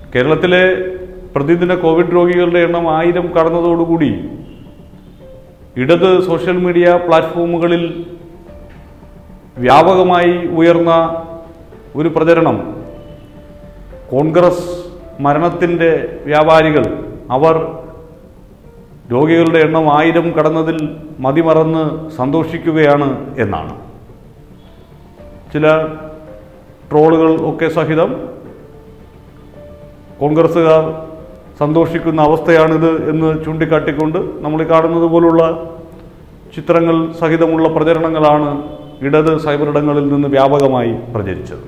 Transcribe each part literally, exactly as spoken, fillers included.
കേരളത്തിലെ പ്രതിദിന കോവിഡ് രോഗികളുടെ എണ്ണം ആയിരം കടന്നതോടുകൂടി ഇടത് സോഷ്യൽ മീഡിയ പ്ലാറ്റ്ഫോമുകളിൽ വ്യാപകമായി ഉയർന്ന ഒരു പ്രചരണം കോൺഗ്രസ് മരണത്തിൻ്റെ വ്യാപാരികൾ അവർ രോഗികളുടെ എണ്ണം ആയിരം കടന്നതിൽ മതിമറന്ന് സന്തോഷിക്കുകയാണ് എന്നാണ്. ചില ട്രോളുകൾ ഒക്കെ സഹിതം കോൺഗ്രസ്സുകാർ സന്തോഷിക്കുന്ന അവസ്ഥയാണിത് എന്ന് ചൂണ്ടിക്കാട്ടിക്കൊണ്ട് നമ്മൾ കാണുന്നത് പോലുള്ള ചിത്രങ്ങൾ സഹിതമുള്ള പ്രചരണങ്ങളാണ് ഇടത് സൈബറിടങ്ങളിൽ നിന്ന് വ്യാപകമായി പ്രചരിച്ചത്.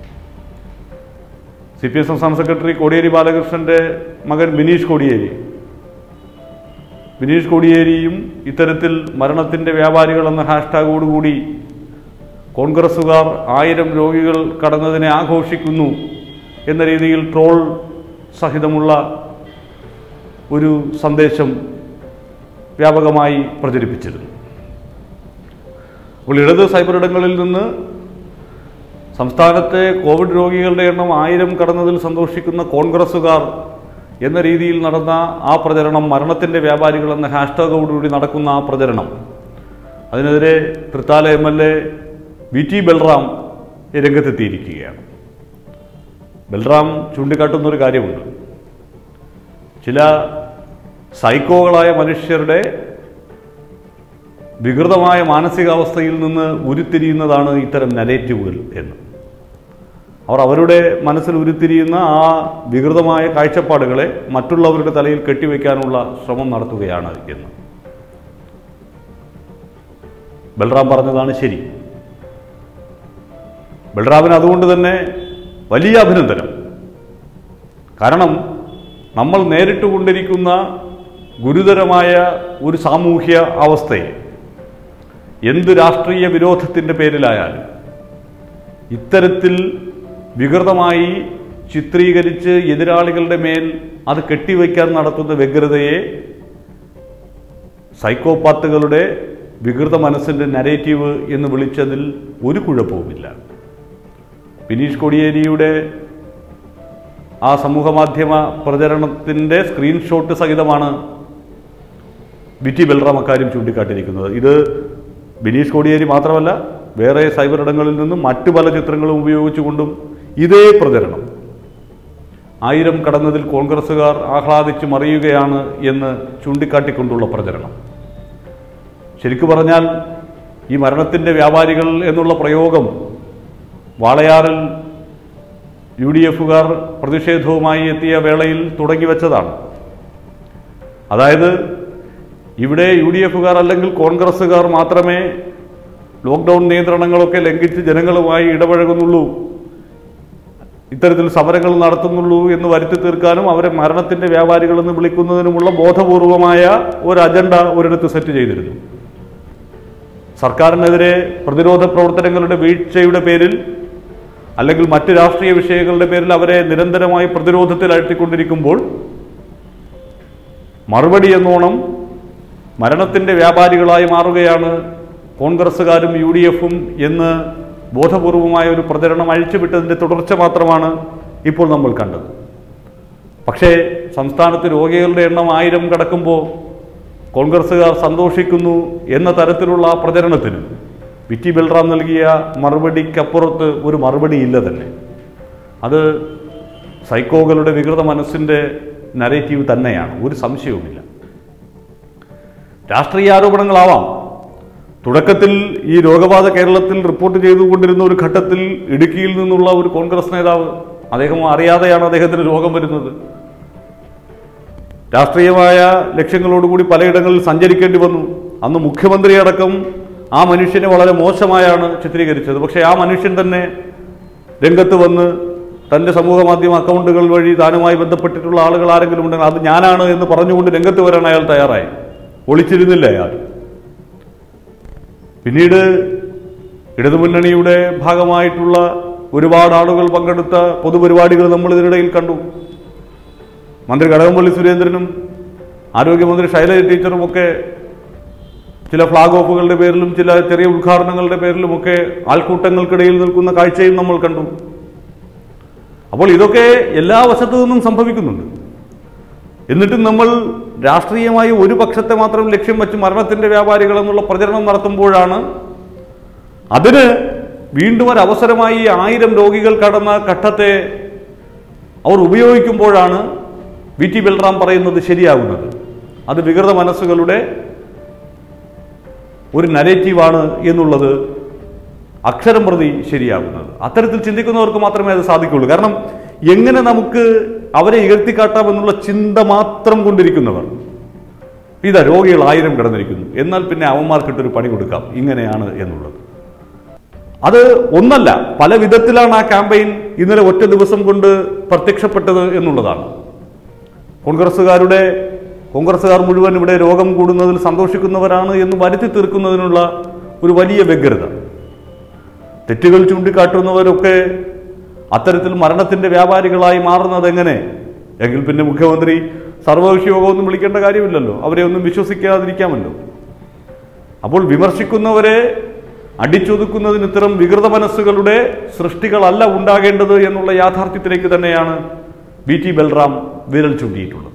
സി പി എം സംസ്ഥാന സെക്രട്ടറി കോടിയേരി ബാലകൃഷ്ണൻ്റെ മകൻ ബിനീഷ് കോടിയേരി ബിനീഷ് കോടിയേരിയും ഇത്തരത്തിൽ മരണത്തിൻ്റെ വ്യാപാരികൾ എന്ന ഹാഷ്ടാഗോടുകൂടി കോൺഗ്രസ്സുകാർ ആയിരം രോഗികൾ കടന്നതിനെ ആഘോഷിക്കുന്നു എന്ന രീതിയിൽ ട്രോൾ സഹിതമുള്ള ഒരു സന്ദേശം വ്യാപകമായി പ്രചരിപ്പിച്ചിരുന്നു. അപ്പോൾ ഇടത് സൈബറിടങ്ങളിൽ നിന്ന് സംസ്ഥാനത്തെ കോവിഡ് രോഗികളുടെ എണ്ണം ആയിരം കടന്നതിൽ സന്തോഷിക്കുന്ന കോൺഗ്രസ്സുകാർ എന്ന രീതിയിൽ നടന്ന ആ പ്രചരണം, മരണത്തിൻ്റെ വ്യാപാരികൾ എന്ന ഹാഷ്ടാഗോടുകൂടി നടക്കുന്ന ആ പ്രചരണം, അതിനെതിരെ Thrithala M L A V T Balram രംഗത്തെത്തിയിരിക്കുകയാണ്. ബൽറാം ചൂണ്ടിക്കാട്ടുന്നൊരു കാര്യമുണ്ട്. ചില സൈക്കോകളായ മനുഷ്യരുടെ വികൃതമായ മാനസികാവസ്ഥയിൽ നിന്ന് ഉരുത്തിരിയുന്നതാണ് ഇത്തരം നരേറ്റീവുകൾ എന്ന്. അവർ അവരുടെ മനസ്സിൽ ഉരുത്തിരിയുന്ന ആ വികൃതമായ കാഴ്ചപ്പാടുകളെ മറ്റുള്ളവരുടെ തലയിൽ കെട്ടിവെക്കാനുള്ള ശ്രമം നടത്തുകയാണ് എന്ന് ബൽറാം പറഞ്ഞതാണ് ശരി. ബൽറാമിന് അതുകൊണ്ട് തന്നെ വലിയ അഭിനന്ദനം. കാരണം നമ്മൾ നേരിട്ടുകൊണ്ടിരിക്കുന്ന ഗുരുതരമായ ഒരു സാമൂഹ്യ അവസ്ഥയെ എന്ത് രാഷ്ട്രീയ വിരോധത്തിൻ്റെ പേരിലായാലും ഇത്തരത്തിൽ വികൃതമായി ചിത്രീകരിച്ച് എതിരാളികളുടെ മേൽ അത് കെട്ടിവയ്ക്കാൻ നടത്തുന്ന വ്യഗ്രതയെ സൈക്കോപാത്തുകളുടെ വികൃത മനസ്സിൻ്റെ നരേറ്റീവ് എന്ന് വിളിച്ചതിൽ ഒരു കുഴപ്പവുമില്ല. ബിനീഷ് കോടിയേരിയുടെ ആ സമൂഹമാധ്യമ പ്രചരണത്തിൻ്റെ സ്ക്രീൻഷോട്ട് സഹിതമാണ് വി ടി ബൽറാം അക്കാര്യം ചൂണ്ടിക്കാട്ടിയിരിക്കുന്നത്. ഇത് ബിനീഷ് കോടിയേരി മാത്രമല്ല, വേറെ സൈബറിടങ്ങളിൽ നിന്നും മറ്റു പല ചിത്രങ്ങളും ഉപയോഗിച്ചുകൊണ്ടും ഇതേ പ്രചരണം ആയിരം കടന്നതിൽ കോൺഗ്രസ്സുകാർ ആഹ്ലാദിച്ച് മറിയുകയാണ് എന്ന് ചൂണ്ടിക്കാട്ടിക്കൊണ്ടുള്ള പ്രചരണം. ശരിക്കു പറഞ്ഞാൽ ഈ മരണത്തിൻ്റെ വ്യാപാരികൾ എന്നുള്ള പ്രയോഗം വാളയാറിൽ യു ഡി എഫുകാർ പ്രതിഷേധവുമായി എത്തിയ വേളയിൽ തുടങ്ങി വെച്ചതാണ്. അതായത് ഇവിടെ യു ഡി എഫുകാർ അല്ലെങ്കിൽ കോൺഗ്രസ്സുകാർ മാത്രമേ ലോക്ക്ഡൗൺ നിയന്ത്രണങ്ങളൊക്കെ ലംഘിച്ച് ജനങ്ങളുമായി ഇടപഴകുന്നുള്ളൂ, ഇത്തരത്തിൽ സമരങ്ങൾ നടത്തുന്നുള്ളൂ എന്ന് വരുത്തി തീർക്കാനും അവരെ മരണത്തിൻ്റെ വ്യാപാരികളെന്ന് വിളിക്കുന്നതിനുമുള്ള ബോധപൂർവമായ ഒരു അജണ്ട ഒരിടത്ത് സെറ്റ് ചെയ്തിരുന്നു. സർക്കാരിനെതിരെ പ്രതിരോധ പ്രവർത്തനങ്ങളുടെ വീഴ്ചയുടെ പേരിൽ അല്ലെങ്കിൽ മറ്റ് രാഷ്ട്രീയ വിഷയങ്ങളുടെ പേരിൽ അവരെ നിരന്തരമായി പ്രതിരോധത്തിൽ അഴ്ത്തിക്കൊണ്ടിരിക്കുമ്പോൾ മറുപടി എന്നോണം മരണത്തിൻ്റെ വ്യാപാരികളായി മാറുകയാണ് കോൺഗ്രസ്സുകാരും യു ഡി എഫും എന്ന് ബോധപൂർവമായ ഒരു പ്രചരണം അഴിച്ചുവിട്ടതിൻ്റെ തുടർച്ച മാത്രമാണ് ഇപ്പോൾ നമ്മൾ കണ്ടത്. പക്ഷേ സംസ്ഥാനത്ത് രോഗികളുടെ എണ്ണം ആയിരം കടക്കുമ്പോൾ കോൺഗ്രസ്സുകാർ സന്തോഷിക്കുന്നു എന്ന തരത്തിലുള്ള ആ പ്രചരണത്തിന് വി ടി ബൽറാം നൽകിയ മറുപടിക്കപ്പുറത്ത് ഒരു മറുപടിയില്ല തന്നെ. അത് സൈക്കോകളുടെ വികൃത മനസ്സിൻ്റെ നരേറ്റീവ് തന്നെയാണ്, ഒരു സംശയവുമില്ല. രാഷ്ട്രീയ ആരോപണങ്ങളാവാം. തുടക്കത്തിൽ ഈ രോഗബാധ കേരളത്തിൽ റിപ്പോർട്ട് ചെയ്തുകൊണ്ടിരുന്ന ഒരു ഘട്ടത്തിൽ ഇടുക്കിയിൽ നിന്നുള്ള ഒരു കോൺഗ്രസ് നേതാവ്, അദ്ദേഹം അറിയാതെയാണ് അദ്ദേഹത്തിന് രോഗം വരുന്നത്, രാഷ്ട്രീയമായ ലക്ഷ്യങ്ങളോടുകൂടി പലയിടങ്ങളിൽ സഞ്ചരിക്കേണ്ടി വന്നു. അന്ന് മുഖ്യമന്ത്രി അടക്കം ആ മനുഷ്യനെ വളരെ മോശമായാണ് ചിത്രീകരിച്ചത്. പക്ഷേ ആ മനുഷ്യൻ തന്നെ രംഗത്ത് വന്ന് തൻ്റെ സമൂഹ മാധ്യമ അക്കൗണ്ടുകൾ വഴി താനുമായി ബന്ധപ്പെട്ടിട്ടുള്ള ആളുകൾ ആരെങ്കിലും ഉണ്ടെങ്കിൽ അത് ഞാനാണ് എന്ന് പറഞ്ഞുകൊണ്ട് രംഗത്ത് വരാൻ അയാൾ തയ്യാറായി. ഒളിച്ചിരുന്നില്ല അയാൾ. പിന്നീട് ഇടതുമുന്നണിയുടെ ഭാഗമായിട്ടുള്ള ഒരുപാട് ആളുകൾ പങ്കെടുത്ത പൊതുപരിപാടികൾ നമ്മൾ ഇതിനിടയിൽ കണ്ടു. മന്ത്രി കടകംപള്ളി സുരേന്ദ്രനും ആരോഗ്യമന്ത്രി ശൈലജ ടീച്ചറുമൊക്കെ ചില ഫ്ലാഗ് ഓഫുകളുടെ പേരിലും ചില ചെറിയ ഉദ്ഘാടനങ്ങളുടെ പേരിലുമൊക്കെ ആൾക്കൂട്ടങ്ങൾക്കിടയിൽ നിൽക്കുന്ന കാഴ്ചയും നമ്മൾ കണ്ടു. അപ്പോൾ ഇതൊക്കെ എല്ലാ വശത്തു നിന്നും സംഭവിക്കുന്നുണ്ട്. എന്നിട്ടും നമ്മൾ രാഷ്ട്രീയമായി ഒരു പക്ഷത്തെ മാത്രം ലക്ഷ്യം വെച്ച് മരണത്തിൻ്റെ വ്യാപാരികൾ എന്നുള്ള പ്രചരണം നടത്തുമ്പോഴാണ്, അതിന് വീണ്ടും ഒരു അവസരമായി ആയിരം രോഗികൾ കടന്ന ഘട്ടത്തെ അവർ ഉപയോഗിക്കുമ്പോഴാണ് വി ടി ബൽറാം പറയുന്നത് ശരിയാകുന്നത്. അത് വികൃത മനസ്സുകളുടെ ഒരു നരേറ്റീവാണ് എന്നുള്ളത് അക്ഷരം പ്രതി ശരിയാകുന്നത്. അത്തരത്തിൽ ചിന്തിക്കുന്നവർക്ക് മാത്രമേ അത് സാധിക്കുള്ളൂ. കാരണം എങ്ങനെ നമുക്ക് അവരെ ഇകഴ്ത്തിക്കാട്ടാമെന്നുള്ള ചിന്ത മാത്രം കൊണ്ടിരിക്കുന്നവർ, ഇതാ രോഗികൾ ആയിരം കിടന്നിരിക്കുന്നു, എന്നാൽ പിന്നെ അവന്മാർക്കിട്ടൊരു പണി കൊടുക്കാം, ഇങ്ങനെയാണ് എന്നുള്ളത്. അത് ഒന്നല്ല, പല വിധത്തിലാണ് ആ ക്യാമ്പയിൻ ഇന്നലെ ഒറ്റ ദിവസം കൊണ്ട് പ്രത്യക്ഷപ്പെട്ടത് എന്നുള്ളതാണ്. കോൺഗ്രസ്സുകാരുടെ കോൺഗ്രസ്സുകാർ മുഴുവൻ ഇവിടെ രോഗം കൂടുന്നതിൽ സന്തോഷിക്കുന്നവരാണ് എന്ന് വരുത്തി തീർക്കുന്നതിനുള്ള ഒരു വലിയ വ്യഗ്രത. തെറ്റുകൾ ചൂണ്ടിക്കാട്ടുന്നവരൊക്കെ അത്തരത്തിൽ മരണത്തിൻ്റെ വ്യാപാരികളായി മാറുന്നത് എങ്ങനെ? എങ്കിൽ പിന്നെ മുഖ്യമന്ത്രി സർവകക്ഷി യോഗമൊന്നും വിളിക്കേണ്ട കാര്യമില്ലല്ലോ, അവരെ ഒന്നും വിശ്വസിക്കാതിരിക്കാമല്ലോ. അപ്പോൾ വിമർശിക്കുന്നവരെ അടിച്ചൊതുക്കുന്നതിന് ഇത്തരം വികൃത മനസ്സുകളുടെ സൃഷ്ടികളല്ല ഉണ്ടാകേണ്ടത് എന്നുള്ള യാഥാർത്ഥ്യത്തിലേക്ക് തന്നെയാണ് വി ടി ബൽറാം വിരൽ ചൂണ്ടിയിട്ടുള്ളത്.